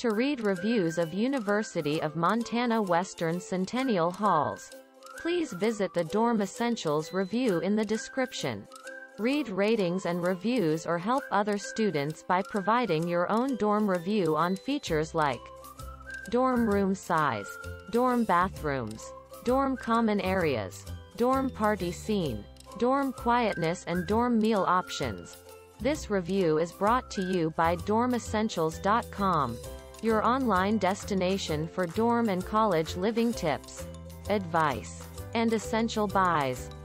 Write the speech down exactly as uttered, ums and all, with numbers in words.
To read reviews of University of Montana Western Centennial halls, please visit the Dorm Essentials review in the description. Read ratings and reviews or help other students by providing your own dorm review on features like dorm room size, dorm bathrooms, dorm common areas, dorm party scene, dorm quietness and dorm meal options. This review is brought to you by dorm essentials dot com, your online destination for dorm and college living tips, advice, and essential buys.